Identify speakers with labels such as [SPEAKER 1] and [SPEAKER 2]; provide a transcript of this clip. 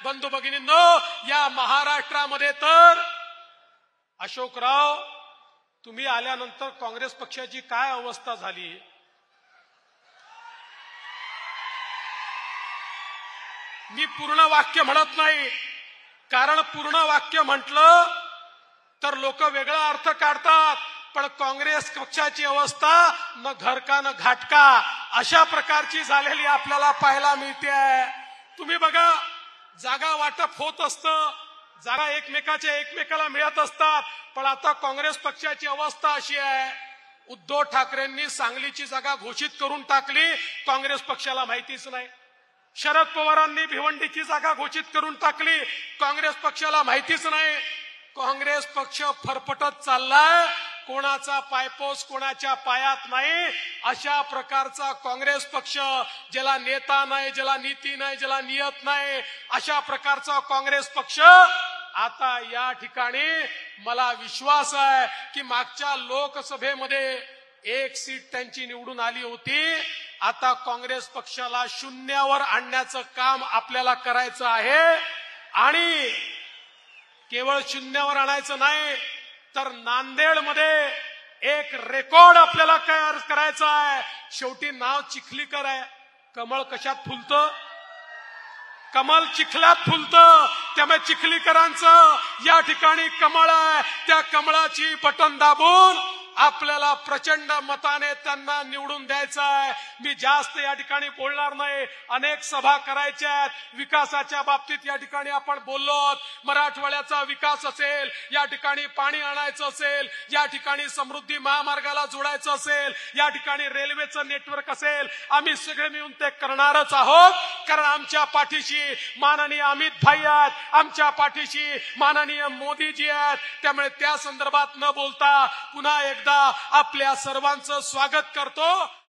[SPEAKER 1] बंधू भगिनींनो, या महाराष्ट्रामध्ये तर अशोकराव तुम्ही आल्यानंतर काँग्रेस पक्षाची काय अवस्था झाली। मी पूर्ण वाक्य म्हणत नाही, कारण पूर्ण वाक्य म्हटलं तर लोक वेगळा अर्थ काढतात, पण काँग्रेस पक्षाची अवस्था न घर का न घाटका अशा प्रकारची झालेली आपल्याला पाहायला मिळते। तुम्ही बघा, जागा वाटप होत असतं, जागा एकमेकाला मिळत असतात, पण आता काँग्रेस पक्षाची अवस्था अशी आहे, उद्धव ठाकरेंनी सांगलीची जागा घोषित करून टाकली, काँग्रेस पक्षाला माहितीच नाही। शरद पवारांनी भिवंडीची जागा घोषित करून टाकली, काँग्रेस पक्षाला माहितीच नाही। काँग्रेस पक्ष फरफटत चाललाय, कोणाचा पायपोस कोणाच्या पायात नाही, अशा प्रकारचा काँग्रेस पक्ष, ज्याला नेता नाही, ज्याला नीती नाही, ज्याला नियत नाही, अशा प्रकारचा काँग्रेस पक्ष आता या ठिकाणी मला विश्वास आहे की मागच्या लोकसभेमध्ये 1 सीट त्यांची निवडून आली होती, आता काँग्रेस पक्षाला शून्यावर आणण्याचं काम आपल्याला करायचं आहे। आणि केवळ शून्यावर आणायचं नाही, तर नांदेडमध्ये एक रेकॉर्ड आपल्याला करायचं आहे। शेवटी नाव चिखलीकर आहे, कमळ कशात फुलतं? कमल चिखलात फुलतं, त्यामुळे चिखलीकरांचं या ठिकाणी कमळ आहे, त्या कमळाची बटन दाबून आपल्याला प्रचंड मताने त्यांना निवडून द्यायचं आहे। मी जास्त या ठिकाणी बोलणार नाही, अनेक सभा करायच्या आहेत, विकासाच्या बाबतीत या ठिकाणी आपण बोललो, मराठवाड्याचा विकास असेल, या ठिकाणी पाणी आणायचं असेल, या ठिकाणी समृद्धी महामार्गाला जोडायचं असेल, या ठिकाणी रेल्वेचं नेटवर्क असेल, आम्ही सगळे मिळून ते करणारच आहोत, कारण आमच्या पाठीशी माननीय अमित भाई आहेत, आमच्या पाठीशी माननीय मोदीजी आहेत। त्यामुळे त्या संदर्भात न बोलता पुन्हा एकदा आपल्या सर्वांचं स्वागत करतो।